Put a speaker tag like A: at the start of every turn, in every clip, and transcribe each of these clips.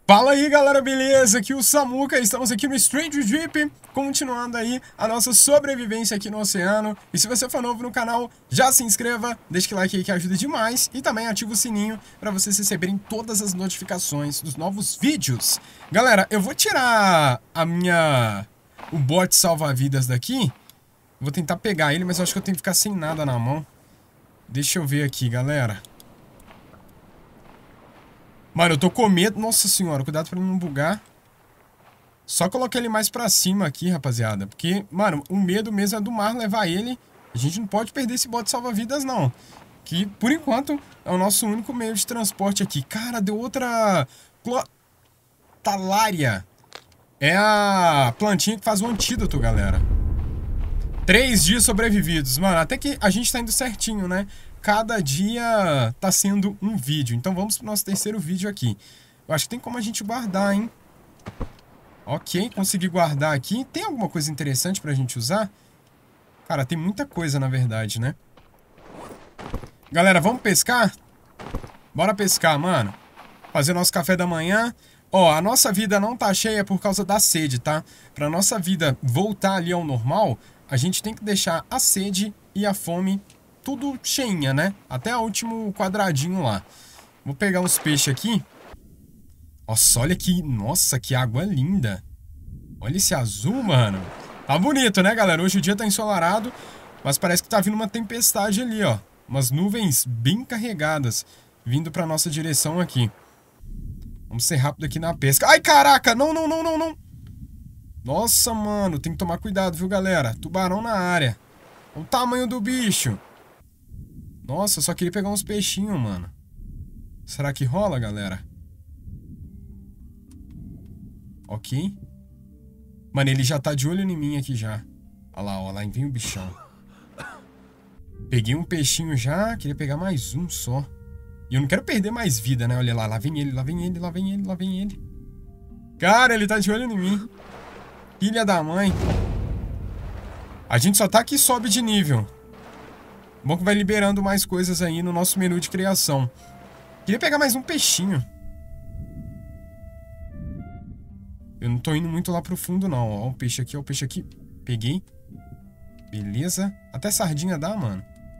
A: Fala aí galera, beleza? Aqui o Samuca, estamos aqui no Strange Deep, continuando aí a nossa sobrevivência aqui no oceano. E se você for novo no canal, já se inscreva, deixa o like aí que ajuda demais. E também ativa o sininho para vocês receberem todas as notificações dos novos vídeos. Galera, eu vou tirar o bot salva-vidas daqui. Vou tentar pegar ele, mas eu acho que eu tenho que ficar sem nada na mão. Deixa eu ver aqui, galera. Mano, eu tô com medo. Nossa senhora, cuidado pra ele não bugar. Só colocar ele mais pra cima aqui, rapaziada. Porque, mano, o medo mesmo é do mar levar ele. A gente não pode perder esse bote salva-vidas, não. Que, por enquanto, é o nosso único meio de transporte aqui. Cara, deu outra... Talaria. É a plantinha que faz o antídoto, galera. 3 dias sobrevividos. Mano, até que a gente tá indo certinho, né? Cada dia tá sendo um vídeo. Então vamos pro nosso terceiro vídeo aqui. Eu acho que tem como a gente guardar, hein? Ok, consegui guardar aqui. Tem alguma coisa interessante pra gente usar? Cara, tem muita coisa, na verdade, né? Galera, vamos pescar? Bora pescar, mano. Fazer nosso café da manhã. Ó, a nossa vida não tá cheia por causa da sede, tá? Pra nossa vida voltar ali ao normal, a gente tem que deixar a sede e a fome tudo cheinha, né? Até o último quadradinho lá. Vou pegar uns peixes aqui. Nossa, olha que... Nossa, que água linda. Olha esse azul, mano. Tá bonito, né, galera? Hoje o dia tá ensolarado, mas parece que tá vindo uma tempestade ali, ó. Umas nuvens bem carregadas vindo pra nossa direção aqui. Vamos ser rápido aqui na pesca. Ai, caraca! Não, não, não, não, não. Nossa, mano. Tem que tomar cuidado, viu, galera? Tubarão na área. Olha o tamanho do bicho. Nossa, eu só queria pegar uns peixinhos, mano. Será que rola, galera? Ok. Mano, ele já tá de olho em mim aqui já. Olha lá, ó, lá vem o bichão. Peguei um peixinho já, queria pegar mais um só. E eu não quero perder mais vida, né? Olha lá, lá vem ele, lá vem ele, lá vem ele, lá vem ele. Cara, ele tá de olho em mim. Filha da mãe. A gente só tá que sobe de nível. Bom que vai liberando mais coisas aí no nosso menu de criação. Queria pegar mais um peixinho. Eu não tô indo muito lá pro fundo, não. Ó, o peixe aqui, ó, o peixe aqui. Peguei. Beleza. Até sardinha dá, mano.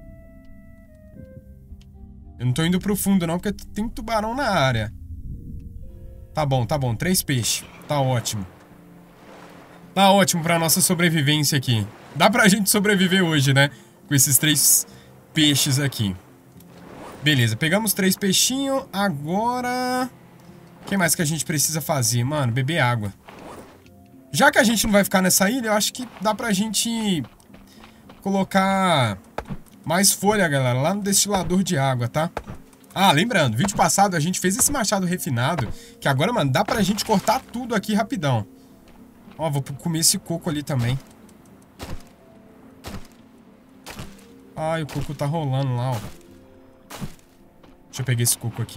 A: Eu não tô indo pro fundo, não, porque tem tubarão na área. Tá bom, tá bom. 3 peixes. Tá ótimo. Tá ótimo pra nossa sobrevivência aqui. Dá pra gente sobreviver hoje, né? Com esses 3 peixes aqui. Beleza, pegamos 3 peixinhos. Agora... O que mais que a gente precisa fazer, mano? Beber água. Já que a gente não vai ficar nessa ilha, eu acho que dá pra gente colocar mais folha, galera, lá no destilador de água, tá? Ah, lembrando, vídeo passado a gente fez esse machado refinado, que agora, mano, dá pra gente cortar tudo aqui rapidão. Ó, vou comer esse coco ali também. Ai, o coco tá rolando lá, ó. Deixa eu pegar esse coco aqui.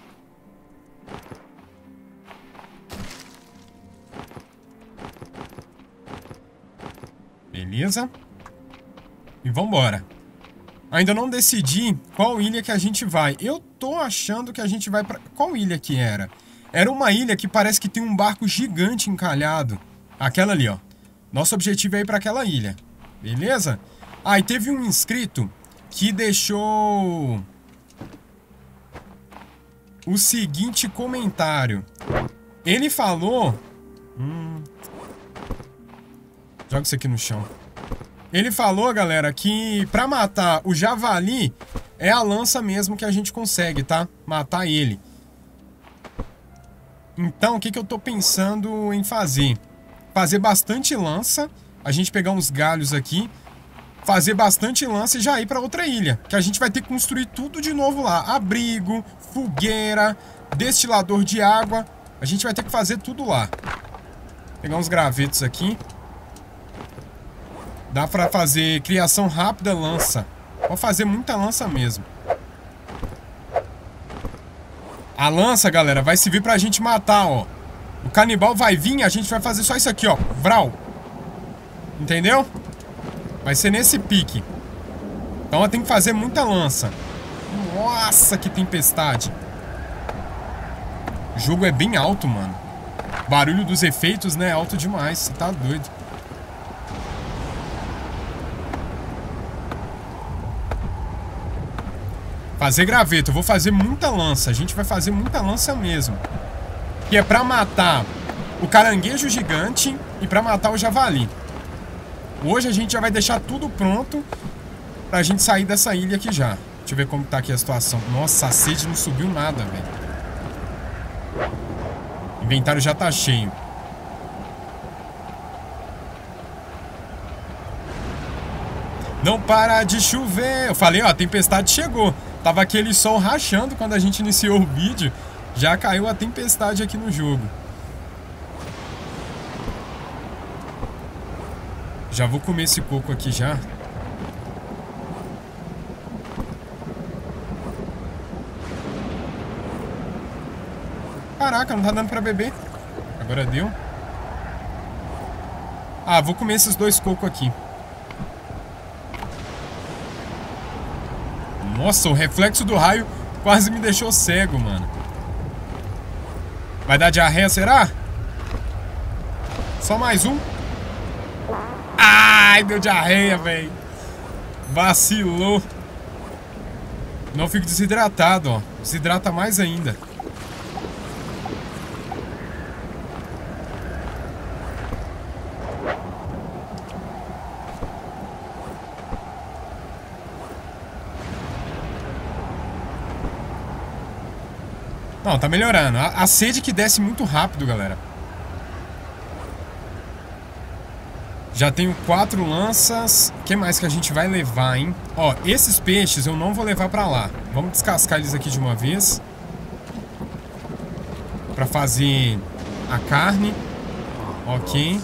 A: Beleza. E vambora. Ainda não decidi qual ilha que a gente vai. Eu tô achando que a gente vai pra... Qual ilha que era? Era uma ilha que parece que tem um barco gigante encalhado. Aquela ali, ó. Nosso objetivo é ir pra aquela ilha. Beleza? Ah, e teve um inscrito que deixou o seguinte comentário. Ele falou... Joga isso aqui no chão. Ele falou, galera, que pra matar o javali é a lança mesmo que a gente consegue, tá? Matar ele. Então, o que que eu tô pensando em fazer? Fazer bastante lança. A gente pegar uns galhos aqui. Fazer bastante lança e já ir pra outra ilha. Que a gente vai ter que construir tudo de novo lá. Abrigo, fogueira, destilador de água. A gente vai ter que fazer tudo lá. Pegar uns gravetos aqui. Dá pra fazer criação rápida lança. Vou fazer muita lança mesmo. A lança, galera, vai servir pra gente matar, ó. O canibal vai vir e a gente vai fazer só isso aqui, ó. Vral. Entendeu? Vai ser nesse pique. Então eu tenho que fazer muita lança. Nossa, que tempestade. O jogo é bem alto, mano. O barulho dos efeitos, né? É alto demais. Você tá doido. Fazer graveto. Eu vou fazer muita lança. A gente vai fazer muita lança mesmo. Que é pra matar o caranguejo gigante e pra matar o javali. Hoje a gente já vai deixar tudo pronto pra gente sair dessa ilha aqui já. Deixa eu ver como tá aqui a situação. Nossa, a sede não subiu nada, velho. O inventário já tá cheio. Não para de chover. Eu falei, ó, a tempestade chegou. Tava aquele sol rachando quando a gente iniciou o vídeo. Já caiu a tempestade aqui no jogo. Já vou comer esse coco aqui já. Caraca, não tá dando pra beber. Agora deu. Ah, vou comer esses 2 cocos aqui. Nossa, o reflexo do raio quase me deixou cego, mano. Vai dar diarreia, será? Só mais um. Ai, deu diarreia, velho. Vacilou. Não fico desidratado, ó. Desidrata mais ainda. Não, tá melhorando. A sede que desce muito rápido, galera. Já tenho 4 lanças. O que mais que a gente vai levar, hein? Ó, esses peixes eu não vou levar pra lá. Vamos descascar eles aqui de uma vez. Pra fazer a carne. Ok.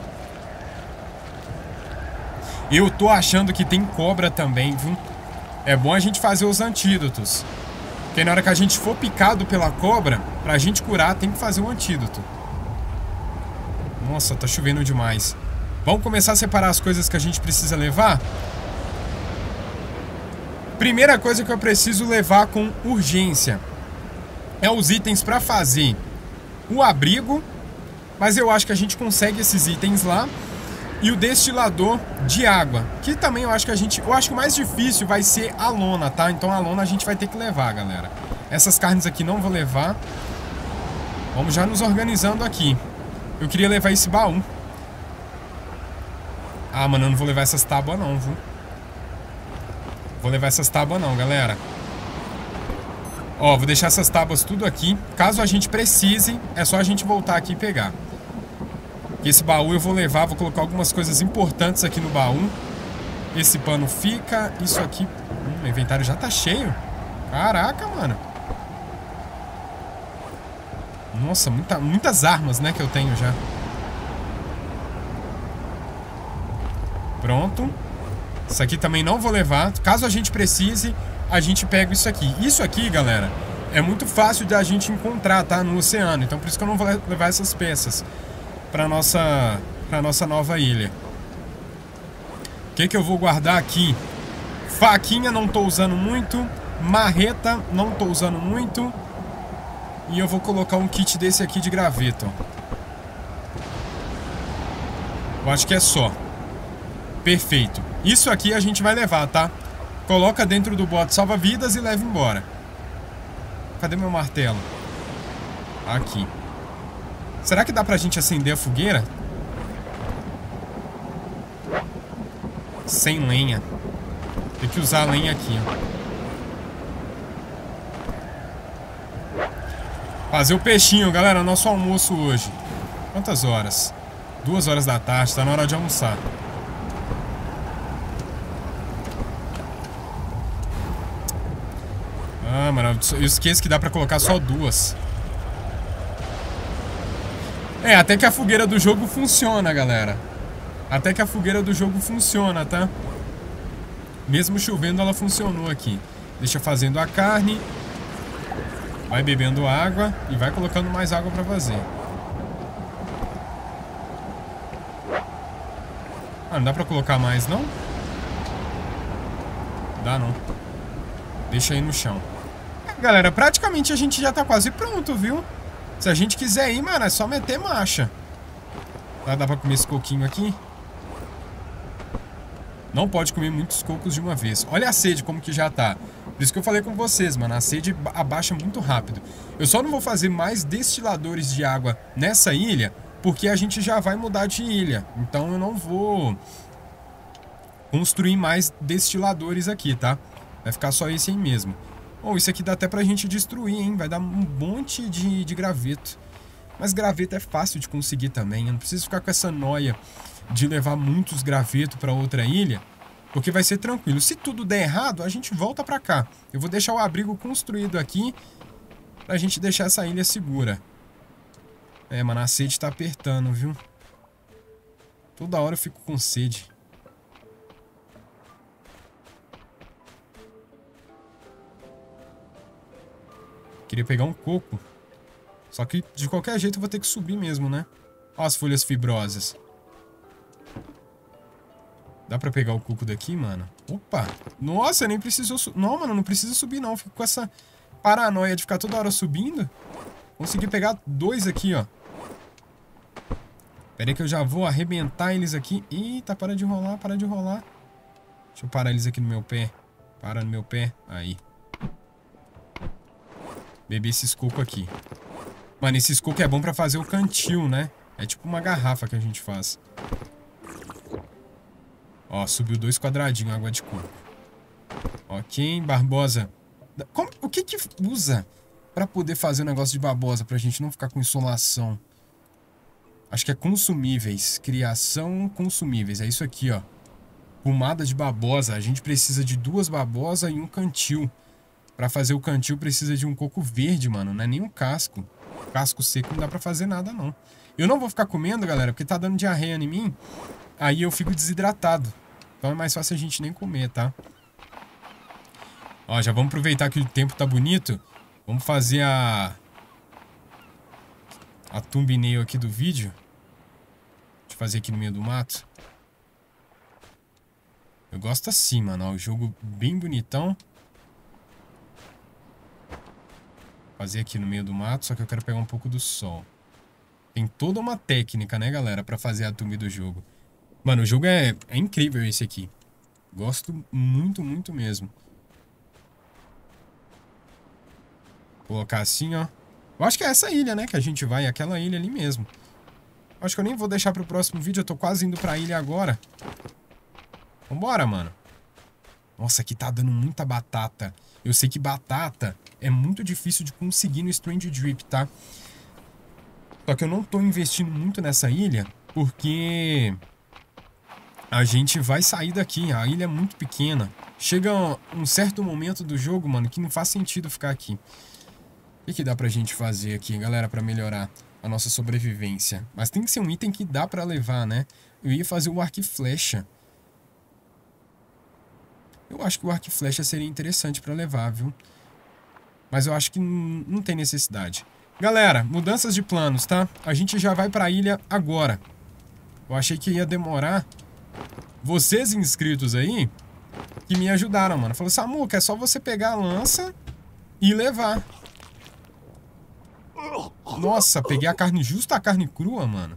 A: Eu tô achando que tem cobra também, viu? É bom a gente fazer os antídotos. Porque na hora que a gente for picado pela cobra, pra gente curar, tem que fazer um antídoto. Nossa, tá chovendo demais. Vamos começar a separar as coisas que a gente precisa levar? Primeira coisa que eu preciso levar com urgência é os itens pra fazer o abrigo. Mas eu acho que a gente consegue esses itens lá. E o destilador de água, que também eu acho que eu acho que o mais difícil vai ser a lona, tá? Então a lona a gente vai ter que levar, galera. Essas carnes aqui não vou levar. Vamos já nos organizando aqui. Eu queria levar esse baú. Ah, mano, eu não vou levar essas tábuas não, viu? Vou levar essas tábuas não, galera. Ó, vou deixar essas tábuas tudo aqui. Caso a gente precise, é só a gente voltar aqui e pegar. Esse baú eu vou levar, vou colocar algumas coisas importantes aqui no baú. Esse pano fica, isso aqui... o inventário já tá cheio. Caraca, mano. Nossa, muitas armas, né, que eu tenho já. Pronto. Isso aqui também não vou levar. Caso a gente precise, a gente pega isso aqui. Isso aqui, galera, é muito fácil de a gente encontrar, tá, no oceano. Então por isso que eu não vou levar essas peças pra nossa nova ilha. O que eu vou guardar aqui? Faquinha não tô usando muito. Marreta não tô usando muito. E eu vou colocar um kit desse aqui de graveto. Eu acho que é só. Perfeito. Isso aqui a gente vai levar, tá? Coloca dentro do bote salva-vidas e leva embora. Cadê meu martelo? Aqui. Será que dá pra gente acender a fogueira? Sem lenha. Tem que usar a lenha aqui, ó. Fazer o peixinho, galera. Nosso almoço hoje. Quantas horas? 2 horas da tarde. Tá na hora de almoçar. Ah, mano. Eu esqueço que dá pra colocar só 2. É, até que a fogueira do jogo funciona, galera. Até que a fogueira do jogo funciona, tá? Mesmo chovendo, ela funcionou aqui. Deixa fazendo a carne. Vai bebendo água e vai colocando mais água pra fazer. Ah, não dá pra colocar mais, não? Dá, não. Deixa aí no chão. Galera, praticamente a gente já tá quase pronto, viu? Se a gente quiser ir, mano, é só meter marcha. Vai dar pra comer esse coquinho aqui? Não pode comer muitos cocos de uma vez. Olha a sede como que já tá. Por isso que eu falei com vocês, mano. A sede abaixa muito rápido. Eu só não vou fazer mais destiladores de água nessa ilha, porque a gente já vai mudar de ilha. Então eu não vou construir mais destiladores aqui, tá? Vai ficar só esse aí mesmo. Bom, isso aqui dá até pra gente destruir, hein? Vai dar um monte de graveto. Mas graveto é fácil de conseguir também. Eu não preciso ficar com essa noia de levar muitos gravetos para outra ilha, porque vai ser tranquilo. Se tudo der errado, a gente volta para cá. Eu vou deixar o abrigo construído aqui pra gente deixar essa ilha segura. É, mano, a sede tá apertando, viu? Toda hora eu fico com sede. Queria pegar um coco. Só que de qualquer jeito eu vou ter que subir mesmo, né? Ó as folhas fibrosas. Dá pra pegar o coco daqui, mano? Opa! Nossa, nem precisou... Não, mano, não precisa subir, não. Fico com essa paranoia de ficar toda hora subindo. Consegui pegar 2 aqui, ó. Pera aí que eu já vou arrebentar eles aqui. Eita, para de rolar, para de rolar. Deixa eu parar eles aqui no meu pé. Para no meu pé. Aí. Beber esses cocos aqui. Mano, esses cocos é bom pra fazer o cantil, né? É tipo uma garrafa que a gente faz. Ó, subiu 2 quadradinhos água de coco. Ok, Barbosa. O que que usa pra poder fazer o negócio de babosa, pra gente não ficar com insolação? Acho que é consumíveis. Criação consumíveis. É isso aqui, ó. Pomada de babosa. A gente precisa de 2 babosas e um cantil. Pra fazer o cantil precisa de um coco verde, mano. Não é nem um casco. Casco seco não dá pra fazer nada, não. Eu não vou ficar comendo, galera, porque tá dando diarreia em mim. Aí eu fico desidratado. Então é mais fácil a gente nem comer, tá? Ó, já vamos aproveitar que o tempo tá bonito. Vamos fazer a thumbnail aqui do vídeo. Deixa eu fazer aqui no meio do mato. Eu gosto assim, mano. Ó, o jogo bem bonitão. Fazer aqui no meio do mato, só que eu quero pegar um pouco do sol. Tem toda uma técnica, né, galera, pra fazer a thumb do jogo. Mano, o jogo é incrível esse aqui. Gosto muito, muito mesmo. Vou colocar assim, ó. Eu acho que é essa ilha, né, que a gente vai. Aquela ilha ali mesmo. Acho que eu nem vou deixar pro próximo vídeo. Eu tô quase indo pra ilha agora. Vambora, mano. Nossa, aqui tá dando muita batata. Eu sei que batata é muito difícil de conseguir no Strange Drip, tá? Só que eu não tô investindo muito nessa ilha, porque a gente vai sair daqui. A ilha é muito pequena. Chega um certo momento do jogo, mano, que não faz sentido ficar aqui. O que dá pra gente fazer aqui, galera, pra melhorar a nossa sobrevivência? Mas tem que ser um item que dá pra levar, né? Eu ia fazer o arco e flecha. Eu acho que o arco e flecha seria interessante pra levar, viu? Mas eu acho que não tem necessidade. Galera, mudanças de planos, tá? A gente já vai pra ilha agora. Eu achei que ia demorar. Vocês inscritos aí, que me ajudaram, mano. Falou, Samuca, é só você pegar a lança e levar. Nossa, peguei a carne, justo a carne crua, mano.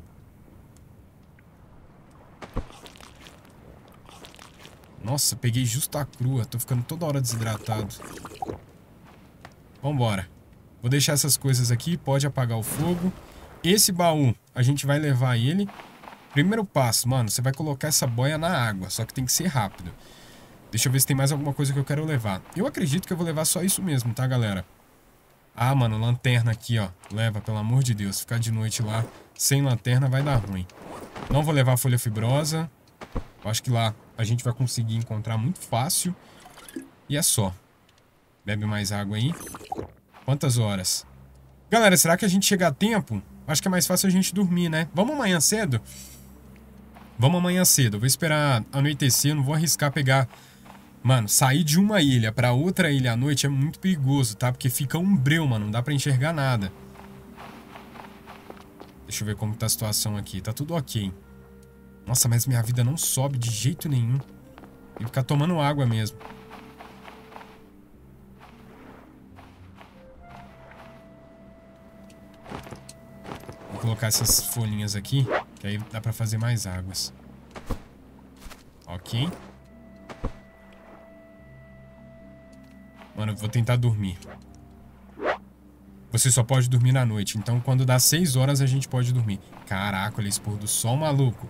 A: Nossa, peguei justo a crua. Tô ficando toda hora desidratado. Vambora. Vou deixar essas coisas aqui. Pode apagar o fogo. Esse baú, a gente vai levar ele. Primeiro passo, mano, você vai colocar essa boia na água. Só que tem que ser rápido. Deixa eu ver se tem mais alguma coisa que eu quero levar. Eu acredito que eu vou levar só isso mesmo, tá, galera? Ah, mano, lanterna aqui, ó. Leva, pelo amor de Deus. Ficar de noite lá sem lanterna vai dar ruim. Não vou levar folha fibrosa. Eu acho que lá a gente vai conseguir encontrar muito fácil. E é só. Bebe mais água aí. Quantas horas? Galera, será que a gente chega a tempo? Acho que é mais fácil a gente dormir, né? Vamos amanhã cedo? Vamos amanhã cedo. Eu vou esperar anoitecer. Eu não vou arriscar pegar... Mano, sair de uma ilha pra outra ilha à noite é muito perigoso, tá? Porque fica um breu, mano. Não dá pra enxergar nada. Deixa eu ver como tá a situação aqui. Tá tudo ok. Nossa, mas minha vida não sobe de jeito nenhum. Tem que ficar tomando água mesmo. colocar essas folhinhas aqui, que aí dá pra fazer mais águas. Ok. Mano, eu vou tentar dormir. Você só pode dormir na noite, então quando dá 6 horas a gente pode dormir. Caraca, olha esse pôr do sol, maluco.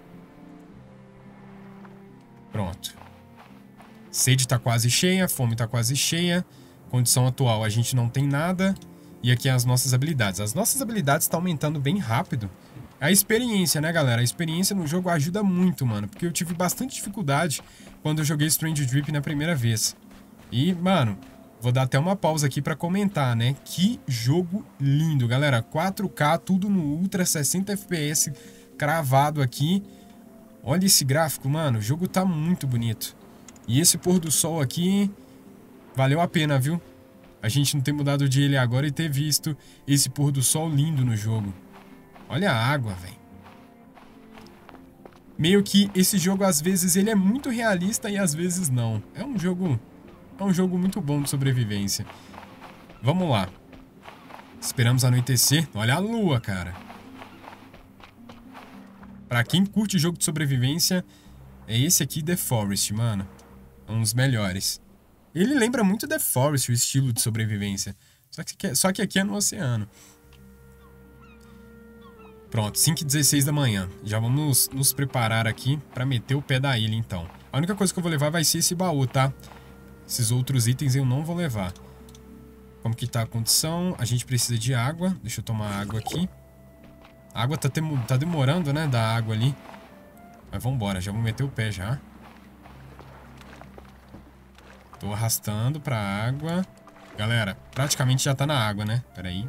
A: Pronto. Sede tá quase cheia, fome tá quase cheia. Condição atual, a gente não tem nada. E aqui as nossas habilidades. As nossas habilidades estão aumentando bem rápido. A experiência, né, galera? A experiência no jogo ajuda muito, mano. Porque eu tive bastante dificuldade quando eu joguei Strange Drip na primeira vez. E, mano, vou dar até uma pausa aqui pra comentar, né? Que jogo lindo, galera. 4K, tudo no Ultra, 60 FPS cravado aqui. Olha esse gráfico, mano. O jogo tá muito bonito. E esse pôr do sol aqui valeu a pena, viu? A gente não ter mudado de ilha agora e ter visto esse pôr do sol lindo no jogo. Olha a água, velho. Meio que esse jogo, às vezes, ele é muito realista e às vezes não. É um jogo muito bom de sobrevivência. Vamos lá. Esperamos anoitecer. Olha a lua, cara. Pra quem curte jogo de sobrevivência, é esse aqui, The Forest, mano. É um dos melhores. Ele lembra muito The Forest, o estilo de sobrevivência. Só que aqui é no oceano. Pronto, 5h16 da manhã. Já vamos nos preparar aqui pra meter o pé da ilha, então. A única coisa que eu vou levar vai ser esse baú, tá? Esses outros itens eu não vou levar. Como que tá a condição? A gente precisa de água. Deixa eu tomar água aqui. A água tá demorando, né? Da água ali. Mas vambora, já vou meter o pé já. Tô arrastando pra água. Galera, praticamente já tá na água, né? Pera aí.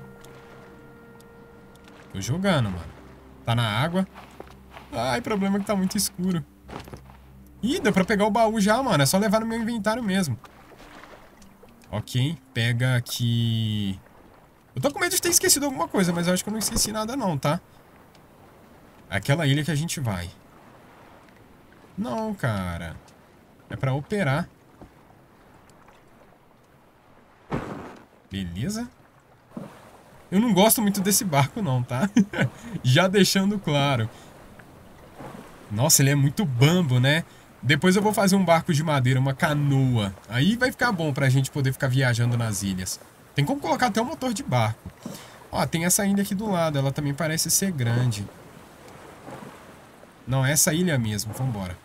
A: Tô jogando, mano. Tá na água. Ai, problema é que tá muito escuro. Ih, deu pra pegar o baú já, mano. É só levar no meu inventário mesmo. Ok, pega aqui. Eu tô com medo de ter esquecido alguma coisa, mas eu acho que eu não esqueci nada não, tá? Aquela ilha que a gente vai. Não, cara. É pra operar. Beleza. Eu não gosto muito desse barco não, tá? Já deixando claro. Nossa, ele é muito bambo, né? Depois eu vou fazer um barco de madeira, uma canoa. Aí vai ficar bom pra gente poder ficar viajando nas ilhas. Tem como colocar até um motor de barco. Ó, tem essa ilha aqui do lado. Ela também parece ser grande. Não, é essa ilha mesmo. Vambora.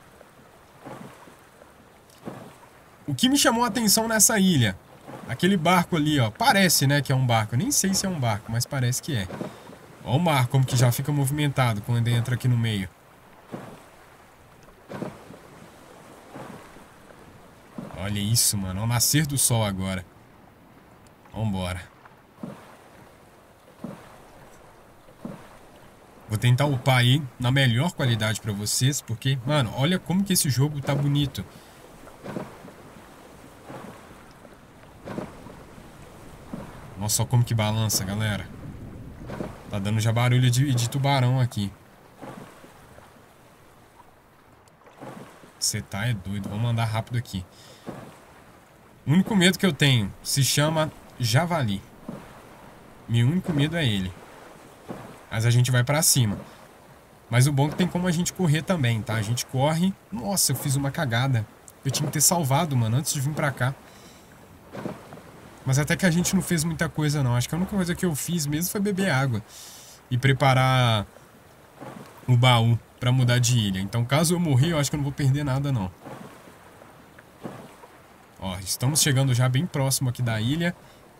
A: O que me chamou a atenção nessa ilha? Aquele barco ali, ó. Parece, né, que é um barco. Eu nem sei se é um barco, mas parece que é. Ó o mar, como que já fica movimentado quando entra aqui no meio. Olha isso, mano. Ao nascer do sol agora. Vambora. Vou tentar upar aí na melhor qualidade pra vocês, porque, mano, olha como que esse jogo tá bonito. Nossa, olha como que balança, galera. Tá dando já barulho de tubarão aqui. Você tá é doido. Vamos andar rápido aqui. O único medo que eu tenho se chama javali. Meu único medo é ele. Mas a gente vai pra cima. Mas o bom é que tem como a gente correr também, tá? A gente corre... Nossa, eu fiz uma cagada. Eu tinha que ter salvado, mano, antes de vir pra cá. Mas até que a gente não fez muita coisa, não. Acho que a única coisa que eu fiz mesmo foi beber água. E preparar o baú pra mudar de ilha. Então, caso eu morrer, eu acho que eu não vou perder nada, não. Ó, estamos chegando já bem próximo aqui da ilha.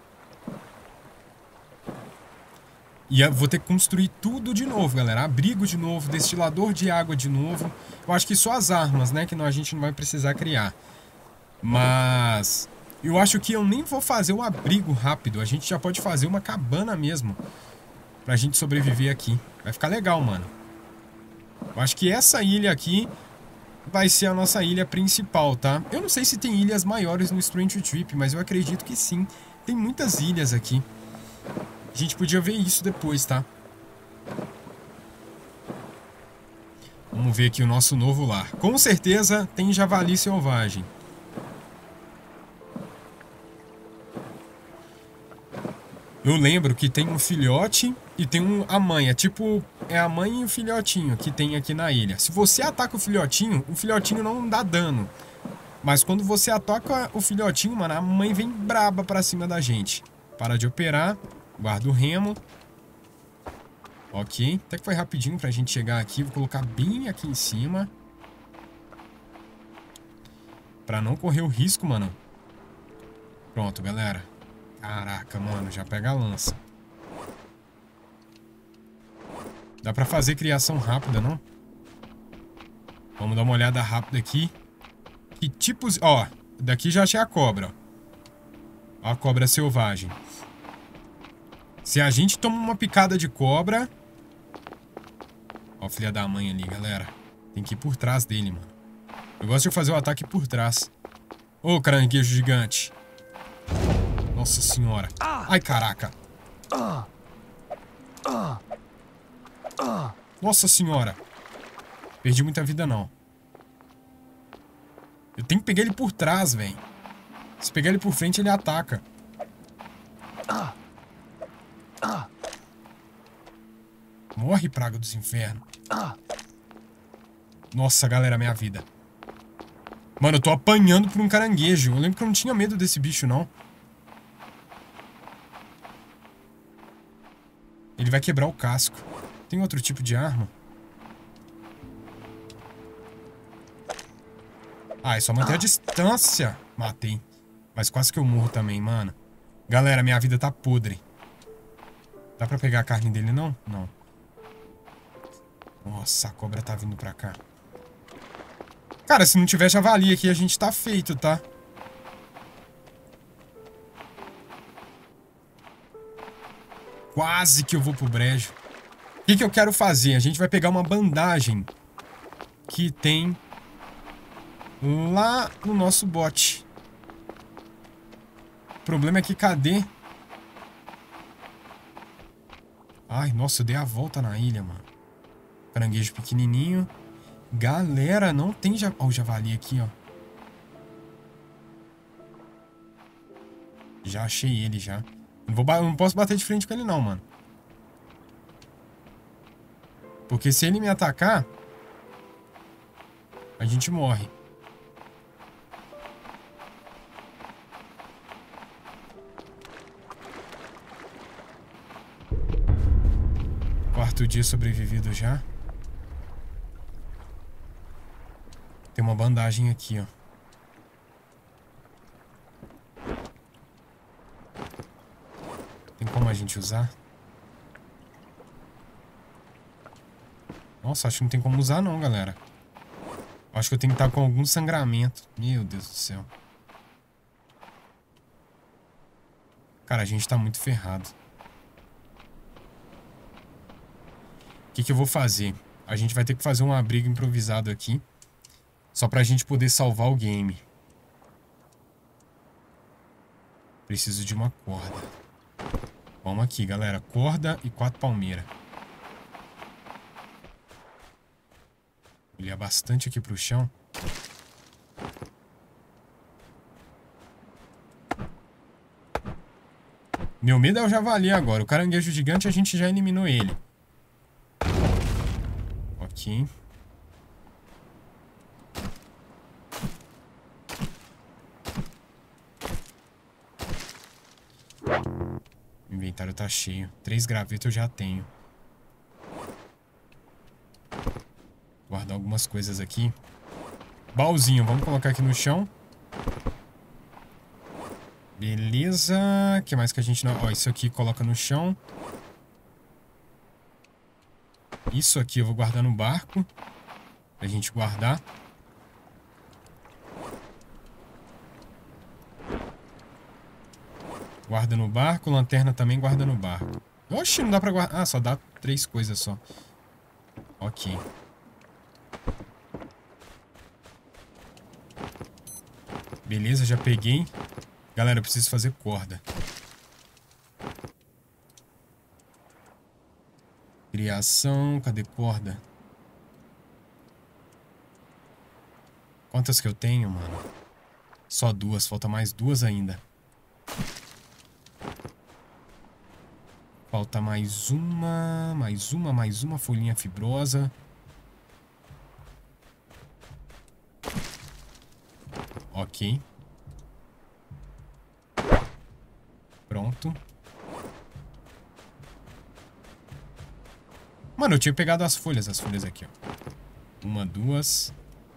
A: E eu vou ter que construir tudo de novo, galera. Abrigo de novo, destilador de água de novo. Eu acho que só as armas, né, que a gente não vai precisar criar. Mas eu acho que eu nem vou fazer um abrigo rápido. A gente já pode fazer uma cabana mesmo. Pra gente sobreviver aqui. Vai ficar legal, mano. Eu acho que essa ilha aqui vai ser a nossa ilha principal, tá? Eu não sei se tem ilhas maiores no Strange Trip, mas eu acredito que sim. Tem muitas ilhas aqui. A gente podia ver isso depois, tá? Vamos ver aqui o nosso novo lar. Com certeza tem javali selvagem. Eu lembro que tem um filhote E tem a mãe, é tipo, é a mãe e o filhotinho que tem aqui na ilha. Se você ataca o filhotinho não dá dano. Mas quando você ataca o filhotinho, mano, a mãe vem braba pra cima da gente. Para de operar, guarda o remo. Ok, até que foi rapidinho pra gente chegar aqui. Vou colocar bem aqui em cima. Pra não correr o risco, mano. Pronto, galera. Caraca, mano, já pega a lança. Dá pra fazer criação rápida, não? Vamos dar uma olhada rápida aqui. Que tipos... Ó, daqui já achei a cobra. Ó, a cobra selvagem. Se a gente toma uma picada de cobra... Ó, filha da mãe ali, galera. Tem que ir por trás dele, mano. Eu gosto de fazer o ataque por trás. Ô, caranguejo gigante. Nossa senhora. Ai, caraca. Nossa senhora. Perdi muita vida, não. Eu tenho que pegar ele por trás, velho. Se pegar ele por frente, ele ataca. Morre, praga dos infernos. Nossa, galera, minha vida. Mano, eu tô apanhando por um caranguejo. Eu lembro que eu não tinha medo desse bicho, não. Ele vai quebrar o casco. Tem outro tipo de arma? Ah, é só manter a distância. Matei. Mas quase que eu morro também, mano. Galera, minha vida tá podre. Dá pra pegar a carne dele, não? Não. Nossa, a cobra tá vindo pra cá. Cara, se não tiver javali aqui, a gente tá feito, tá? Quase que eu vou pro brejo. O que eu quero fazer? A gente vai pegar uma bandagem que tem lá no nosso bote. O problema é que cadê? Ai, nossa, eu dei a volta na ilha, mano. Caranguejo pequenininho. Galera, não tem javali. Ó, o javali aqui, ó. Já achei ele, já. Não posso bater de frente com ele, não, mano. Porque se ele me atacar, a gente morre. Quarto dia sobrevivido já. Tem uma bandagem aqui, ó. Tem como a gente usar? Nossa, acho que não tem como usar não, galera. Acho que eu tenho que estar com algum sangramento. Meu Deus do céu. Cara, a gente tá muito ferrado. O que eu vou fazer? A gente vai ter que fazer um abrigo improvisado aqui. Só pra gente poder salvar o game. Preciso de uma corda. Vamos aqui, galera. Corda e 4 palmeiras. Olhar bastante aqui pro chão. Meu medo é o javali agora. O caranguejo gigante a gente já eliminou ele. Ok. O inventário tá cheio. 3 gravetos eu já tenho. Guardar algumas coisas aqui. Baúzinho, vamos colocar aqui no chão. Beleza. O que mais que a gente não... Ó, isso aqui coloca no chão. Isso aqui eu vou guardar no barco. Pra gente guardar. Guarda no barco. Lanterna também guarda no barco. Oxi, não dá pra guardar... Ah, só dá 3 coisas só. Ok. Beleza, já peguei. Galera, eu preciso fazer corda. Criação, cadê corda? Quantas que eu tenho, mano? Só 2, falta mais 2 ainda. Falta mais uma folhinha fibrosa. Ok. Pronto. Mano, eu tinha pegado as folhas aqui, ó. 1, 2.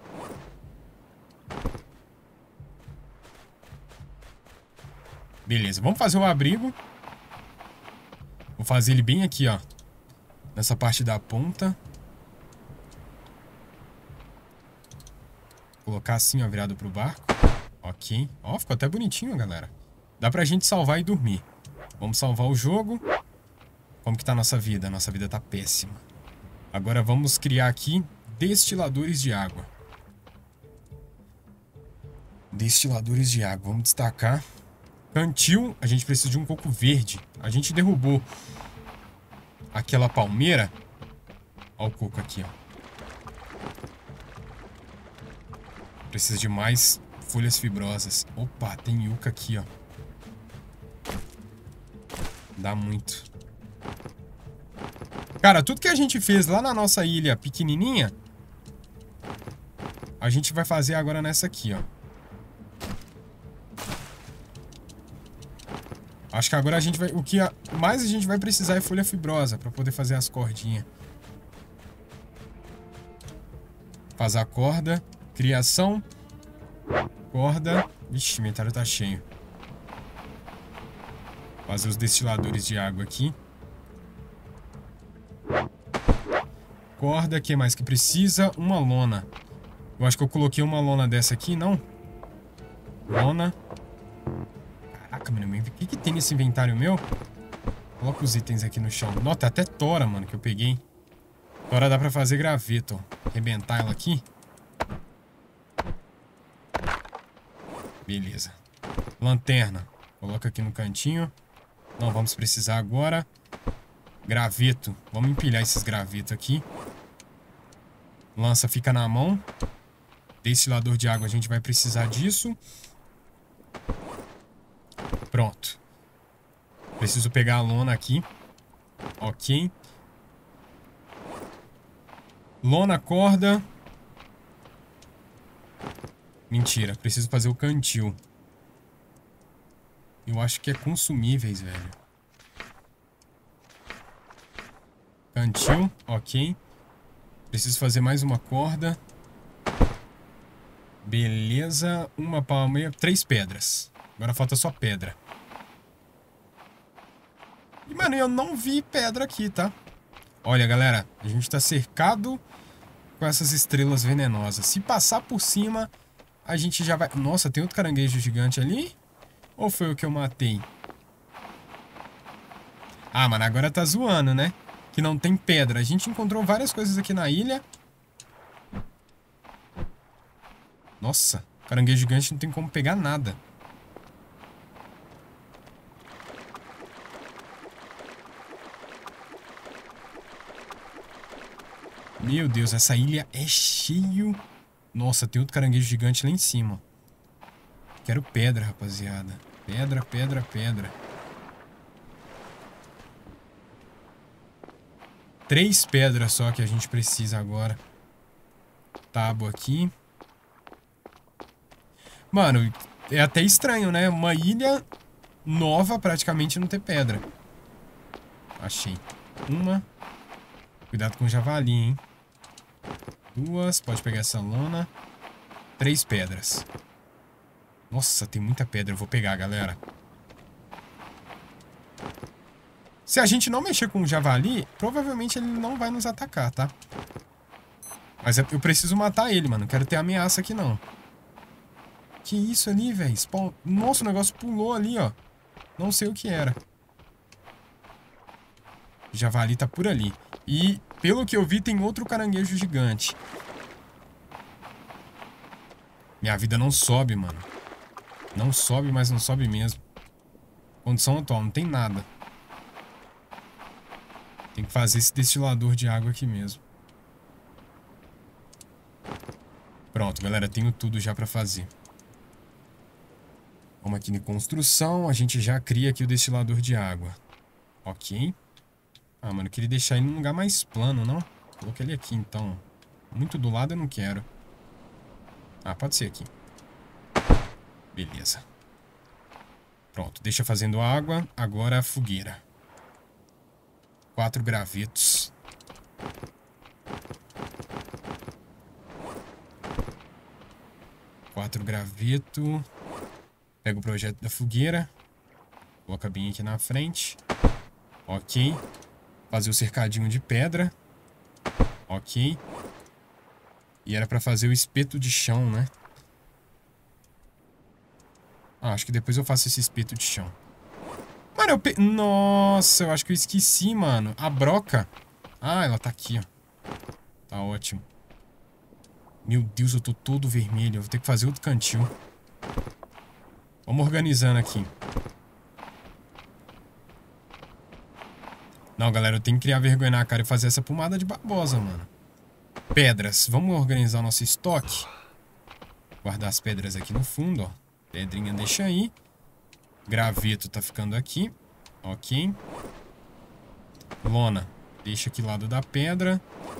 A: Beleza, vamos fazer o abrigo. Vou fazer ele bem aqui, ó. Nessa parte da ponta. Colocar assim, ó, virado pro barco. Ok. Ó, ficou até bonitinho, galera. Dá pra gente salvar e dormir. Vamos salvar o jogo. Como que tá a nossa vida? Nossa vida tá péssima. Agora vamos criar aqui destiladores de água. Destiladores de água. Vamos destacar. Cantil, a gente precisa de um coco verde. A gente derrubou aquela palmeira. Olha o coco aqui, ó. Precisa de mais folhas fibrosas. Opa, tem yuca aqui, ó. Dá muito. Cara, tudo que a gente fez lá na nossa ilha pequenininha, a gente vai fazer agora nessa aqui, ó. Acho que agora a gente vai... O que mais a gente vai precisar é folha fibrosa pra poder fazer as cordinhas. Faz a corda. Criação. Corda. Vixe, meu inventário tá cheio. Fazer os destiladores de água aqui. Corda. O que mais que precisa? Uma lona. Eu acho que eu coloquei uma lona dessa aqui, não? Lona. Caraca, mano. O que tem nesse inventário meu? Coloca os itens aqui no chão. Nota, até tora, mano, que eu peguei. Tora dá pra fazer graveto, ó. Arrebentar ela aqui. Beleza. Lanterna. Coloca aqui no cantinho. Não vamos precisar agora. Graveto. Vamos empilhar esses gravetos aqui. Lança fica na mão. Destilador de água, a gente vai precisar disso. Pronto. Preciso pegar a lona aqui. Ok. Lona, corda. Mentira, preciso fazer o cantil. Eu acho que é consumíveis, velho. Cantil, ok. Preciso fazer mais uma corda. Beleza. Uma palmeira, 3 pedras. Agora falta só pedra. E, mano, eu não vi pedra aqui, tá? Olha, galera, a gente tá cercado com essas estrelas venenosas. Se passar por cima, a gente já vai... Nossa, tem outro caranguejo gigante ali? Ou foi o que eu matei? Ah, mano, agora tá zoando, né? Que não tem pedra. A gente encontrou várias coisas aqui na ilha. Nossa, caranguejo gigante não tem como pegar nada. Meu Deus, essa ilha é cheio... Nossa, tem outro caranguejo gigante lá em cima. Quero pedra, rapaziada. Pedra, pedra, pedra. 3 pedras só que a gente precisa agora. Tábua aqui. Mano, é até estranho, né? Uma ilha nova praticamente não ter pedra. Achei. Uma. Cuidado com o javali, hein? 2. Pode pegar essa lona. 3 pedras. Nossa, tem muita pedra. Eu vou pegar, galera. Se a gente não mexer com o javali, provavelmente ele não vai nos atacar, tá? Mas eu preciso matar ele, mano. Não quero ter ameaça aqui, não. Que isso ali, velho? Nossa, o negócio pulou ali, ó. Não sei o que era. O javali tá por ali. E, pelo que eu vi, tem outro caranguejo gigante. Minha vida não sobe, mano. Não sobe, mas não sobe mesmo. Condição atual, não tem nada. Tem que fazer esse destilador de água aqui mesmo. Pronto, galera. Tenho tudo já pra fazer. Vamos aqui em construção. A gente já cria aqui o destilador de água. Ok. Ah, mano, eu queria deixar ele num lugar mais plano, não? Coloquei ele aqui, então. Muito do lado eu não quero. Ah, pode ser aqui. Beleza. Pronto, deixa fazendo água. Agora a fogueira. 4 gravetos. Quatro graveto. Pega o projeto da fogueira. Coloca bem aqui na frente. Ok. Fazer o cercadinho de pedra. Ok. E era pra fazer o espeto de chão, né? Ah, acho que depois eu faço esse espeto de chão. Mano, Nossa, eu acho que eu esqueci, mano. A broca. Ah, ela tá aqui, ó. Tá ótimo. Meu Deus, eu tô todo vermelho. Eu vou ter que fazer outro cantil. Vamos organizando aqui. Não, galera, eu tenho que criar vergonha na cara e fazer essa pomada de babosa, mano. Pedras. Vamos organizar o nosso estoque. Guardar as pedras aqui no fundo, ó. Pedrinha deixa aí. Graveto tá ficando aqui. Ok. Lona. Deixa aqui do lado da pedra.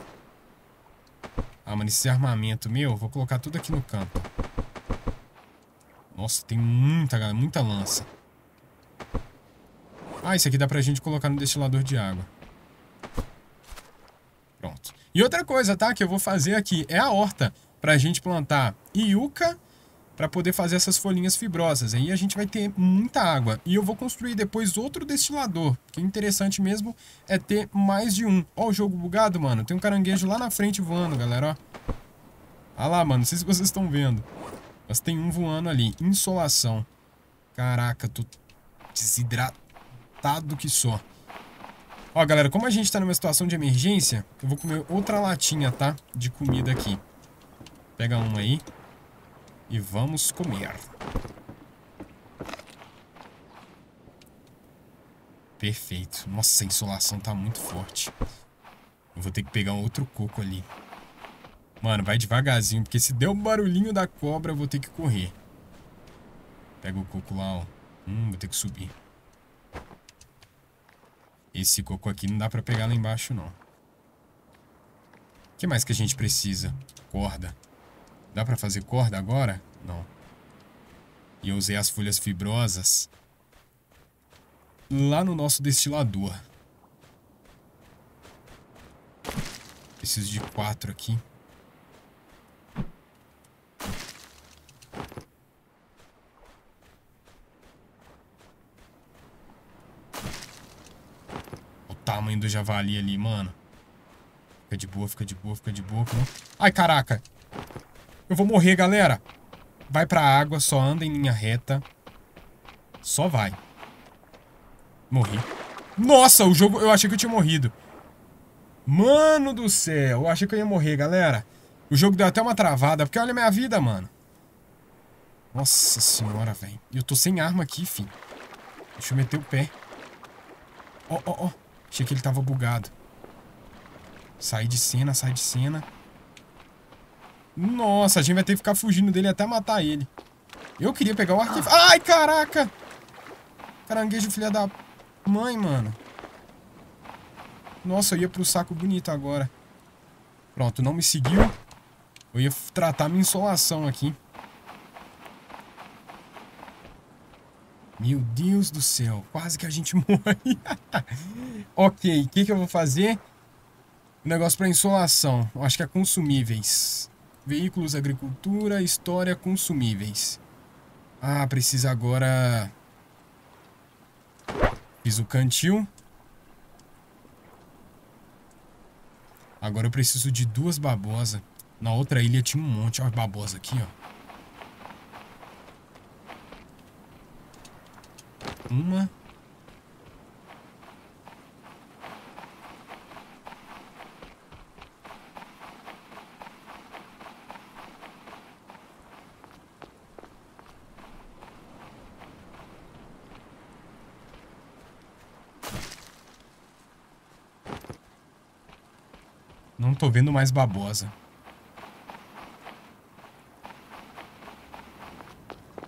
A: Ah, mano, esse armamento meu, vou colocar tudo aqui no canto. Nossa, tem muita, galera, muita lança. Ah, isso aqui dá pra gente colocar no destilador de água. Pronto. E outra coisa, tá, que eu vou fazer aqui é a horta pra gente plantar iuca pra poder fazer essas folhinhas fibrosas. Aí a gente vai ter muita água. E eu vou construir depois outro destilador. Que interessante mesmo é ter mais de um. Ó o jogo bugado, mano. Tem um caranguejo lá na frente voando, galera, ó. Olha lá, mano. Não sei se vocês estão vendo. Mas tem um voando ali. Insolação. Caraca, tô desidratado que só. Ó, galera, como a gente tá numa situação de emergência, eu vou comer outra latinha, tá? De comida aqui. Pega uma aí. E vamos comer. Perfeito. Nossa, a insolação tá muito forte. Eu vou ter que pegar um outro coco ali. Mano, vai devagarzinho, porque se der o barulhinho da cobra, eu vou ter que correr. Pega o coco lá, ó. Vou ter que subir. Esse coco aqui não dá pra pegar lá embaixo, não. O que mais que a gente precisa? Corda. Dá pra fazer corda agora? Não. E eu usei as folhas fibrosas lá no nosso destilador. Preciso de 4 aqui. O tamanho do javali ali, mano. Fica de boa, fica de boa, fica de boa. Ai, caraca. Eu vou morrer, galera. Vai pra água, só anda em linha reta. Só vai. Morri. Nossa, o jogo... Eu achei que eu tinha morrido. Mano do céu. Eu achei que eu ia morrer, galera. O jogo deu até uma travada. Porque olha a minha vida, mano. Nossa senhora, velho. E eu tô sem arma aqui, filho. Deixa eu meter o pé. Ó, ó, ó. Achei que ele tava bugado. Sai de cena, sai de cena. Nossa, a gente vai ter que ficar fugindo dele até matar ele. Eu queria pegar o arquivo. Ai, caraca! Caranguejo, filha da mãe, mano. Nossa, eu ia pro saco bonito agora. Pronto, não me seguiu. Eu ia tratar minha insolação aqui. Meu Deus do céu. Quase que a gente morre. Ok, o que eu vou fazer? Negócio pra insolação. Eu acho que é consumíveis. Veículos, agricultura, história, consumíveis. Ah, precisa agora... Fiz o cantil. Agora eu preciso de 2 babosas. Na outra ilha tinha um monte. Olha a babosa aqui, ó. Uma. Não tô vendo mais babosa.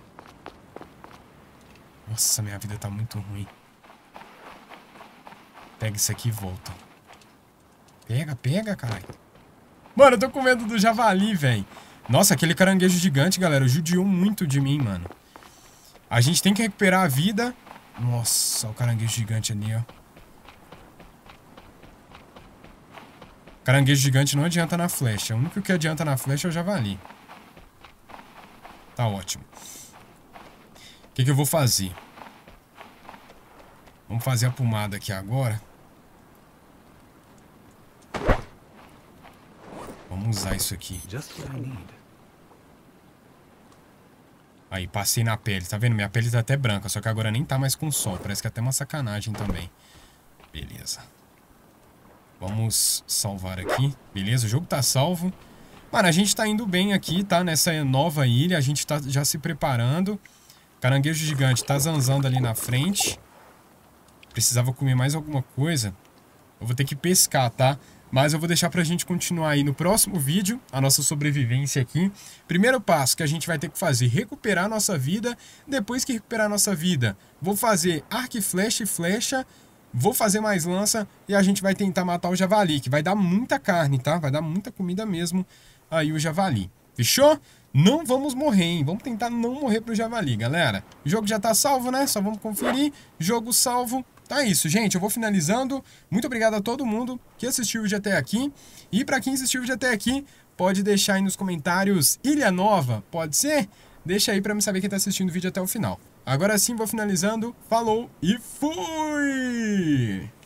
A: Nossa, minha vida tá muito ruim. Pega isso aqui e volta. Pega, caralho. Mano, eu tô com medo do javali, velho. Nossa, aquele caranguejo gigante, galera, judiou muito de mim, mano. A gente tem que recuperar a vida. Nossa, o caranguejo gigante ali, ó. Caranguejo gigante não adianta na flecha. O único que adianta na flecha é o javali. Tá ótimo. O que eu vou fazer? Vamos fazer a pomada aqui agora. Vamos usar isso aqui. Aí, passei na pele. Tá vendo? Minha pele tá até branca, só que agora nem tá mais com sol. Parece que é até uma sacanagem também. Beleza. Vamos salvar aqui. Beleza, o jogo tá salvo. Mano, a gente tá indo bem aqui, tá? Nessa nova ilha. A gente tá já se preparando. Caranguejo gigante tá zanzando ali na frente. Precisava comer mais alguma coisa. Eu vou ter que pescar, tá? Mas eu vou deixar pra gente continuar aí no próximo vídeo, a nossa sobrevivência aqui. Primeiro passo que a gente vai ter que fazer, recuperar a nossa vida. Depois que recuperar a nossa vida, vou fazer arco e flecha. Vou fazer mais lança e a gente vai tentar matar o javali, que vai dar muita carne, tá? Vai dar muita comida mesmo aí o javali. Fechou? Não vamos morrer, hein? Vamos tentar não morrer pro javali, galera. O jogo já tá salvo, né? Só vamos conferir. Jogo salvo. Tá isso, gente. Eu vou finalizando. Muito obrigado a todo mundo que assistiu o vídeo até aqui. E pra quem assistiu o vídeo até aqui, pode deixar aí nos comentários Ilha Nova, pode ser? Deixa aí pra me saber quem tá assistindo o vídeo até o final. Agora sim, vou finalizando. Falou e fui!